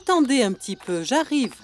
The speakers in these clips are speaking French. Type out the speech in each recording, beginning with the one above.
Attendez un petit peu, j'arrive.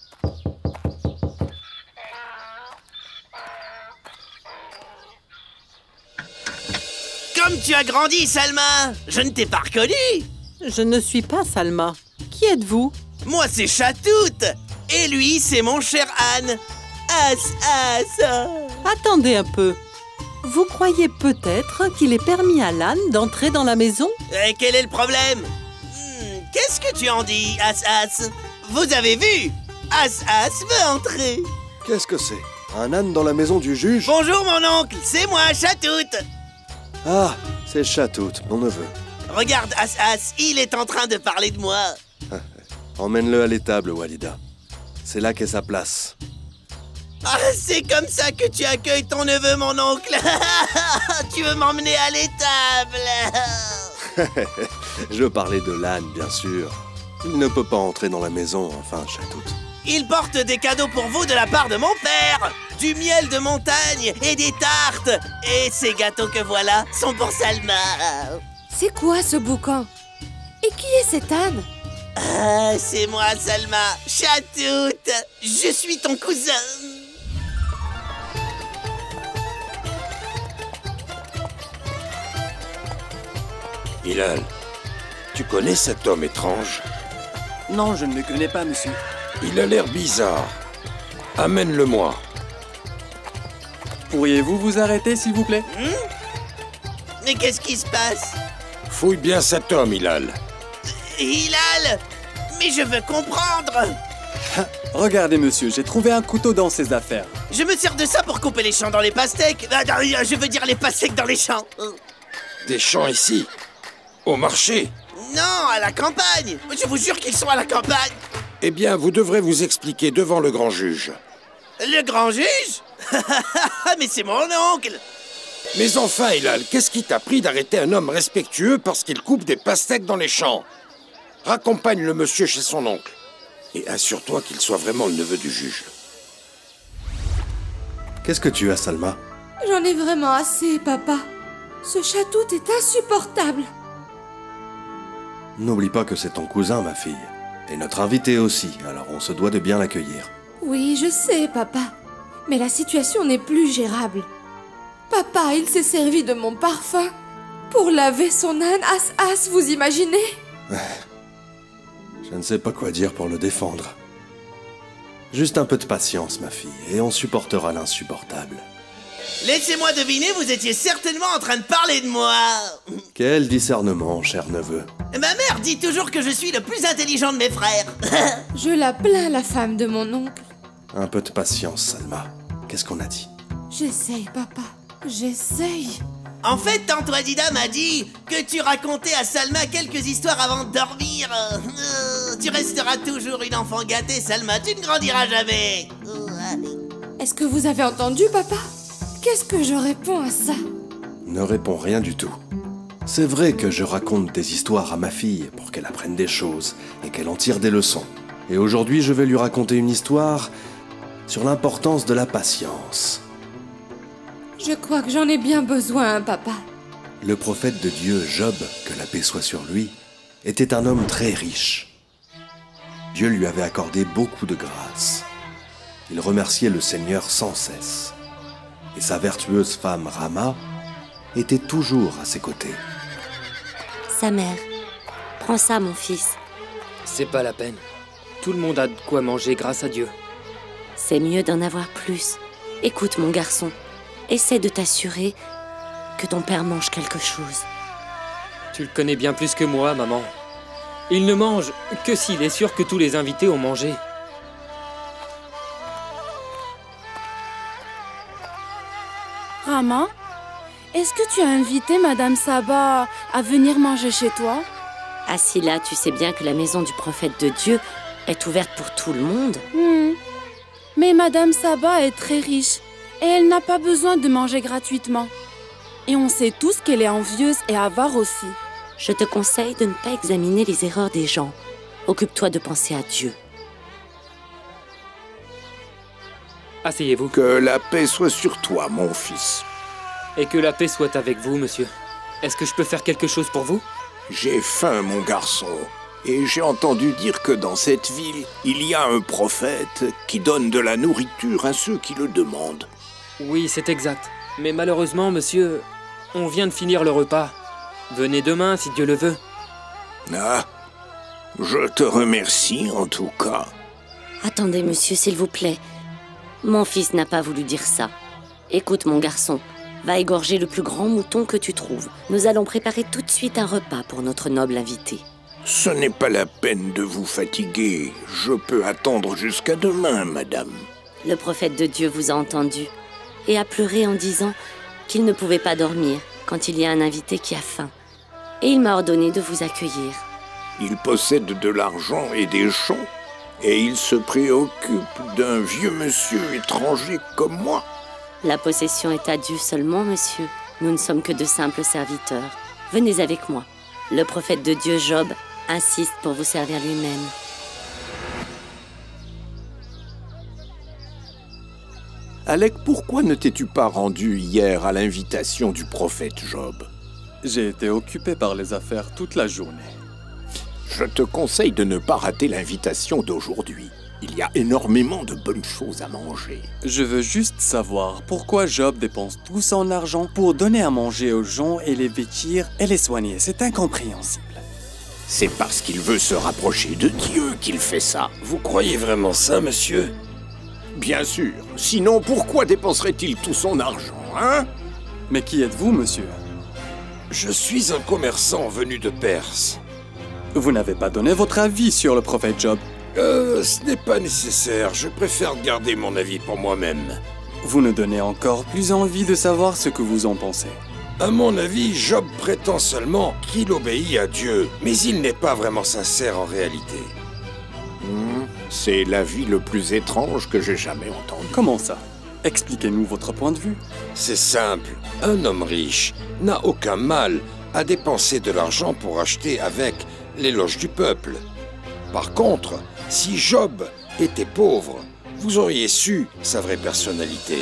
Comme tu as grandi, Salma! Je ne t'ai pas reconnu! Je ne suis pas Salma. Qui êtes-vous? Moi, c'est Chatoute! Et lui, c'est mon cher Anne! Attendez un peu. Vous croyez peut-être qu'il est permis à l'âne d'entrer dans la maison? Quel est le problème? Qu'est-ce que tu en dis, As? Vous avez vu? As veut entrer. Qu'est-ce que c'est? Un âne dans la maison du juge? Bonjour, mon oncle! C'est moi, Chatoute! Ah, c'est Chatoute, mon neveu. Regarde, As, il est en train de parler de moi. Emmène-le à l'étable, Walida. C'est là qu'est sa place. Ah, c'est comme ça que tu accueilles ton neveu, mon oncle. Tu veux m'emmener à l'étable? Je parlais de l'âne, bien sûr. Il ne peut pas entrer dans la maison, enfin, Chatoute. Il porte des cadeaux pour vous de la part de mon père. Du miel de montagne et des tartes. Et ces gâteaux que voilà sont pour Salma. C'est quoi ce boucan? Et qui est cet âne? Ah, c'est moi, Salma. Chatoute, je suis ton cousin. Hilal, tu connais cet homme étrange? Non, je ne le connais pas, monsieur. Il a l'air bizarre. Amène-le-moi. Pourriez-vous vous arrêter, s'il vous plaît? Mais qu'est-ce qui se passe? Fouille bien cet homme, Hilal. Hilal! Mais je veux comprendre! Regardez, monsieur, j'ai trouvé un couteau dans ses affaires. Je me sers de ça pour couper les champs dans les pastèques. Je veux dire les pastèques dans les champs. Des champs ici? Au marché? Non, à la campagne. Je vous jure qu'ils sont à la campagne. Eh bien, vous devrez vous expliquer devant le grand juge. Le grand juge? Mais c'est mon oncle. Mais enfin, Hilal, qu'est-ce qui t'a pris d'arrêter un homme respectueux parce qu'il coupe des pastèques dans les champs? Raccompagne le monsieur chez son oncle. Et assure-toi qu'il soit vraiment le neveu du juge. Qu'est-ce que tu as, Salma? J'en ai vraiment assez, papa. Ce Chatoute est insupportable. N'oublie pas que c'est ton cousin, ma fille. Et notre invité aussi, alors on se doit de bien l'accueillir. Oui, je sais, papa. Mais la situation n'est plus gérable. Papa, il s'est servi de mon parfum pour laver son âne As, vous imaginez? Je ne sais pas quoi dire pour le défendre. Juste un peu de patience, ma fille, et on supportera l'insupportable. Laissez-moi deviner, vous étiez certainement en train de parler de moi. Quel discernement, cher neveu. Ma mère dit toujours que je suis le plus intelligent de mes frères. Je la plains, la femme de mon oncle. Un peu de patience, Salma. Qu'est-ce qu'on a dit? J'essaye, papa. J'essaye. En fait, tante Wadida m'a dit que tu racontais à Salma quelques histoires avant de dormir. Tu resteras toujours une enfant gâtée, Salma. Tu ne grandiras jamais. Est-ce que vous avez entendu, papa? Qu'est-ce que je réponds à ça? Ne réponds rien du tout. C'est vrai que je raconte des histoires à ma fille pour qu'elle apprenne des choses et qu'elle en tire des leçons. Et aujourd'hui, je vais lui raconter une histoire sur l'importance de la patience. Je crois que j'en ai bien besoin, papa. Le prophète de Dieu, Job, que la paix soit sur lui, était un homme très riche. Dieu lui avait accordé beaucoup de grâce. Il remerciait le Seigneur sans cesse. Et sa vertueuse femme Rama était toujours à ses côtés. Sa mère. Prends ça, mon fils. C'est pas la peine. Tout le monde a de quoi manger grâce à Dieu. C'est mieux d'en avoir plus. Écoute, mon garçon. Essaie de t'assurer que ton père mange quelque chose. Tu le connais bien plus que moi, maman. Il ne mange que s'il est sûr que tous les invités ont mangé. Rama, est-ce que tu as invité Madame Saba à venir manger chez toi? Assis là, tu sais bien que la maison du prophète de Dieu est ouverte pour tout le monde. Mais Madame Saba est très riche et elle n'a pas besoin de manger gratuitement. Et on sait tous qu'elle est envieuse et avare aussi. Je te conseille de ne pas examiner les erreurs des gens. Occupe-toi de penser à Dieu. Asseyez-vous. Que la paix soit sur toi, mon fils. Et que la paix soit avec vous, monsieur. Est-ce que je peux faire quelque chose pour vous? J'ai faim, mon garçon. Et j'ai entendu dire que dans cette ville, il y a un prophète qui donne de la nourriture à ceux qui le demandent. Oui, c'est exact. Mais malheureusement, monsieur, on vient de finir le repas. Venez demain, si Dieu le veut. Ah, je te remercie en tout cas. Attendez, monsieur, s'il vous plaît. Mon fils n'a pas voulu dire ça. Écoute, mon garçon, va égorger le plus grand mouton que tu trouves. Nous allons préparer tout de suite un repas pour notre noble invité. Ce n'est pas la peine de vous fatiguer. Je peux attendre jusqu'à demain, madame. Le prophète de Dieu vous a entendu et a pleuré en disant qu'il ne pouvait pas dormir quand il y a un invité qui a faim. Et il m'a ordonné de vous accueillir. Il possède de l'argent et des champs, et il se préoccupe d'un vieux monsieur étranger comme moi. La possession est à Dieu seulement, monsieur. Nous ne sommes que de simples serviteurs. Venez avec moi. Le prophète de Dieu, Job, insiste pour vous servir lui-même. Alec, pourquoi ne t'es-tu pas rendu hier à l'invitation du prophète Job? J'ai été occupé par les affaires toute la journée. Je te conseille de ne pas rater l'invitation d'aujourd'hui. Il y a énormément de bonnes choses à manger. Je veux juste savoir pourquoi Job dépense tout son argent pour donner à manger aux gens et les vêtir et les soigner. C'est incompréhensible. C'est parce qu'il veut se rapprocher de Dieu qu'il fait ça. Vous croyez vraiment ça, monsieur? Bien sûr. Sinon, pourquoi dépenserait-il tout son argent, hein? Mais qui êtes-vous, monsieur? Je suis un commerçant venu de Perse. Vous n'avez pas donné votre avis sur le prophète Job. Ce n'est pas nécessaire. Je préfère garder mon avis pour moi-même. Vous nous donnez encore plus envie de savoir ce que vous en pensez. À mon avis, Job prétend seulement qu'il obéit à Dieu, mais il n'est pas vraiment sincère en réalité. C'est l'avis le plus étrange que j'ai jamais entendu. Comment ça? Expliquez-nous votre point de vue. C'est simple. Un homme riche n'a aucun mal à dépenser de l'argent pour acheter avec l'éloge du peuple. Par contre, si Job était pauvre, vous auriez su sa vraie personnalité.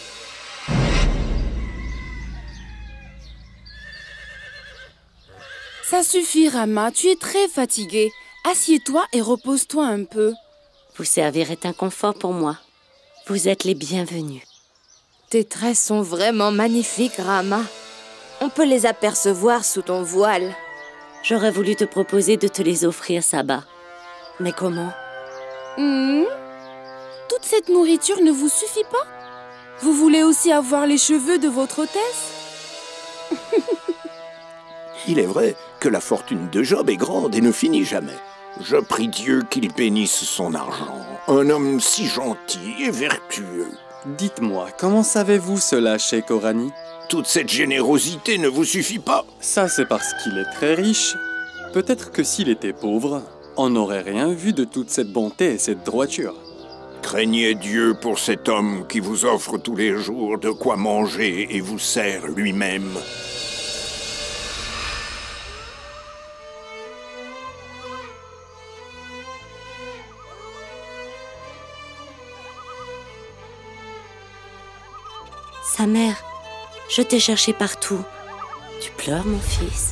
Ça suffit, Rama, tu es très fatiguée. Assieds-toi et repose-toi un peu. Vous servir est un confort pour moi. Vous êtes les bienvenus. Tes tresses sont vraiment magnifiques, Rama. On peut les apercevoir sous ton voile. J'aurais voulu te proposer de te les offrir, Saba. Mais comment? Toute cette nourriture ne vous suffit pas? Vous voulez aussi avoir les cheveux de votre hôtesse? Il est vrai que la fortune de Job est grande et ne finit jamais. Je prie Dieu qu'il bénisse son argent. Un homme si gentil et vertueux. Dites-moi, comment savez-vous cela, Cheikh Orani? Toute cette générosité ne vous suffit pas? Ça, c'est parce qu'il est très riche. Peut-être que s'il était pauvre, on n'aurait rien vu de toute cette bonté et cette droiture. Craignez Dieu pour cet homme qui vous offre tous les jours de quoi manger et vous sert lui-même. Sa mère, je t'ai cherché partout. Tu pleures, mon fils?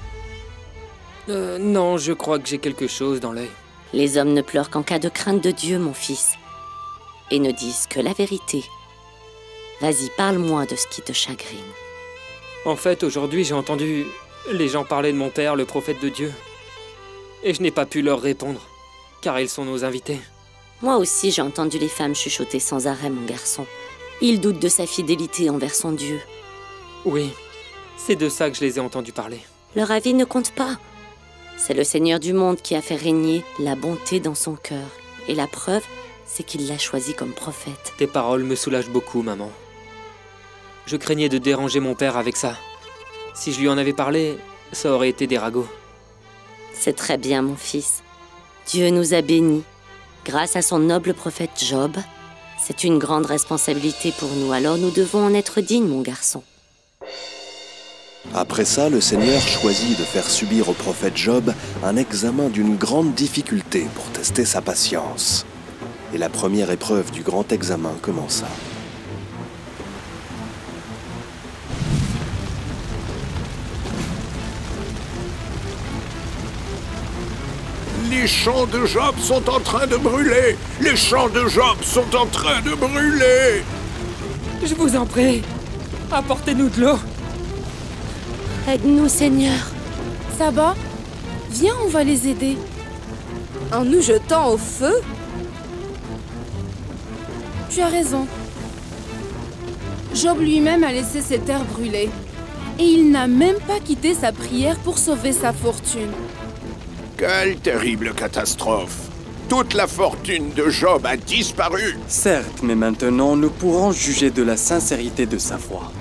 Non, je crois que j'ai quelque chose dans l'œil. Les hommes ne pleurent qu'en cas de crainte de Dieu, mon fils. Et ne disent que la vérité. Vas-y, parle-moi de ce qui te chagrine. En fait, aujourd'hui, j'ai entendu les gens parler de mon père, le prophète de Dieu. Et je n'ai pas pu leur répondre, car ils sont nos invités. Moi aussi, j'ai entendu les femmes chuchoter sans arrêt, mon garçon. Ils doutent de sa fidélité envers son Dieu. Oui, c'est de ça que je les ai entendus parler. Leur avis ne compte pas. C'est le Seigneur du monde qui a fait régner la bonté dans son cœur. Et la preuve, c'est qu'il l'a choisi comme prophète. Tes paroles me soulagent beaucoup, maman. Je craignais de déranger mon père avec ça. Si je lui en avais parlé, ça aurait été des ragots. C'est très bien, mon fils. Dieu nous a bénis. Grâce à son noble prophète Job, c'est une grande responsabilité pour nous, alors nous devons en être dignes, mon garçon. Après ça, le Seigneur choisit de faire subir au prophète Job un examen d'une grande difficulté pour tester sa patience. Et la première épreuve du grand examen commença. Les champs de Job sont en train de brûler! Les champs de Job sont en train de brûler! Je vous en prie, apportez-nous de l'eau. Aide-nous, Seigneur. Saba, viens, on va les aider. En nous jetant au feu? Tu as raison. Job lui-même a laissé ses terres brûler. Et il n'a même pas quitté sa prière pour sauver sa fortune. Quelle terrible catastrophe! Toute la fortune de Job a disparu! Certes, mais maintenant nous pourrons juger de la sincérité de sa foi.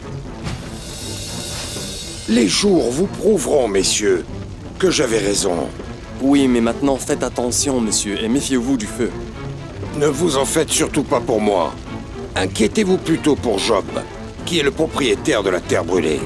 Les jours vous prouveront, messieurs, que j'avais raison. Oui, mais maintenant faites attention, monsieur, et méfiez-vous du feu. Ne vous en faites surtout pas pour moi. Inquiétez-vous plutôt pour Job, qui est le propriétaire de la terre brûlée.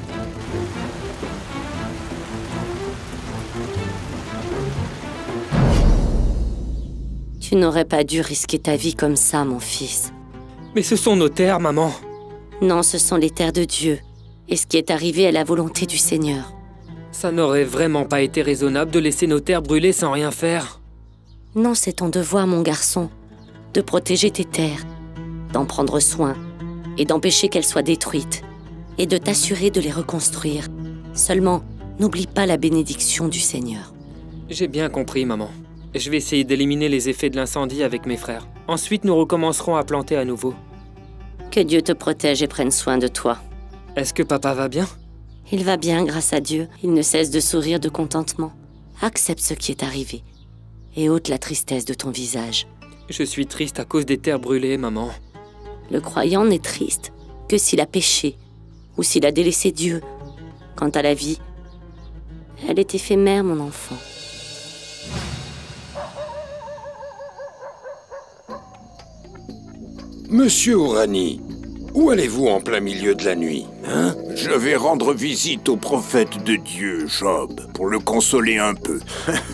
Tu n'aurais pas dû risquer ta vie comme ça, mon fils. Mais ce sont nos terres, maman. Non, ce sont les terres de Dieu. Et ce qui est arrivé est la volonté du Seigneur. Ça n'aurait vraiment pas été raisonnable de laisser nos terres brûler sans rien faire. Non, c'est ton devoir, mon garçon, de protéger tes terres, d'en prendre soin, et d'empêcher qu'elles soient détruites, et de t'assurer de les reconstruire. Seulement, n'oublie pas la bénédiction du Seigneur. J'ai bien compris, maman. Je vais essayer d'éliminer les effets de l'incendie avec mes frères. Ensuite, nous recommencerons à planter à nouveau. Que Dieu te protège et prenne soin de toi. Est-ce que papa va bien? Il va bien, grâce à Dieu. Il ne cesse de sourire de contentement. Accepte ce qui est arrivé et ôte la tristesse de ton visage. Je suis triste à cause des terres brûlées, maman. Le croyant n'est triste que s'il a péché ou s'il a délaissé Dieu. Quant à la vie, elle est éphémère, mon enfant. Monsieur Ourani, où allez-vous en plein milieu de la nuit, hein? Je vais rendre visite au prophète de Dieu, Job, pour le consoler un peu.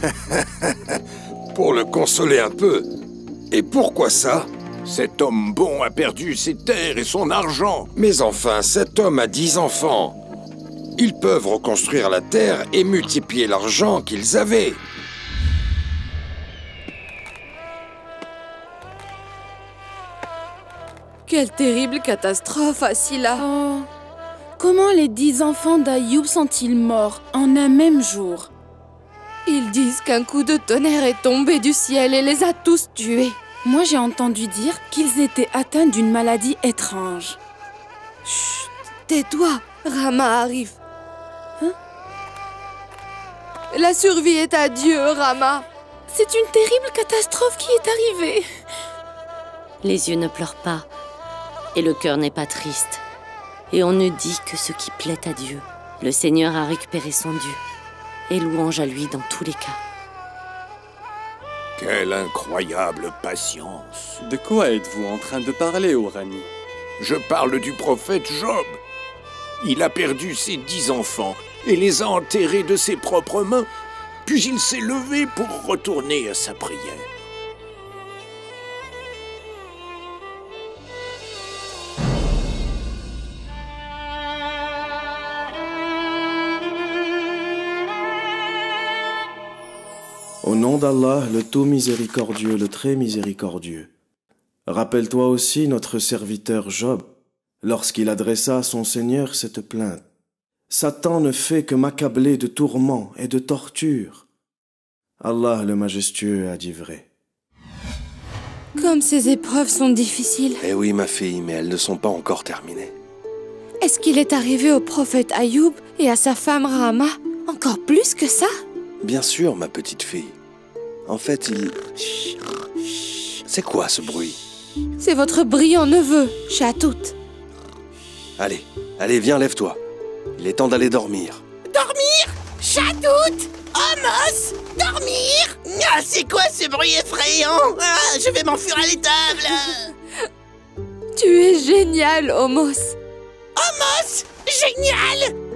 Pour le consoler un peu? Et pourquoi ça? Cet homme bon a perdu ses terres et son argent. Mais enfin, cet homme a 10 enfants. Ils peuvent reconstruire la terre et multiplier l'argent qu'ils avaient. Quelle terrible catastrophe, Asila. Oh, comment les 10 enfants d'Ayoub sont-ils morts en un même jour? Ils disent qu'un coup de tonnerre est tombé du ciel et les a tous tués. Moi, j'ai entendu dire qu'ils étaient atteints d'une maladie étrange. Chut, tais-toi, Rama arrive. Hein? La survie est à Dieu, Rama. C'est une terrible catastrophe qui est arrivée. Les yeux ne pleurent pas et le cœur n'est pas triste. Et on ne dit que ce qui plaît à Dieu. Le Seigneur a récupéré son dû et louange à lui dans tous les cas. Quelle incroyable patience! De quoi êtes-vous en train de parler, Ourani? Je parle du prophète Job. Il a perdu ses 10 enfants et les a enterrés de ses propres mains. Puis il s'est levé pour retourner à sa prière. Au nom d'Allah, le tout miséricordieux, le très miséricordieux. Rappelle-toi aussi notre serviteur Job, lorsqu'il adressa à son Seigneur cette plainte. Satan ne fait que m'accabler de tourments et de tortures. Allah le majestueux a dit vrai. Comme ces épreuves sont difficiles. Eh oui, ma fille, mais elles ne sont pas encore terminées. Est-ce qu'il est arrivé au prophète Ayoub et à sa femme Rama encore plus que ça? Bien sûr, ma petite fille. En fait, il... C'est quoi ce bruit? C'est votre brillant neveu, Chatout. Allez, allez, viens, lève-toi. Il est temps d'aller dormir. Dormir? Chatout? Amos? Dormir? Ah, c'est quoi ce bruit effrayant? Ah, je vais m'enfuir à l'étable. Tu es génial, Homos. Amos? Génial!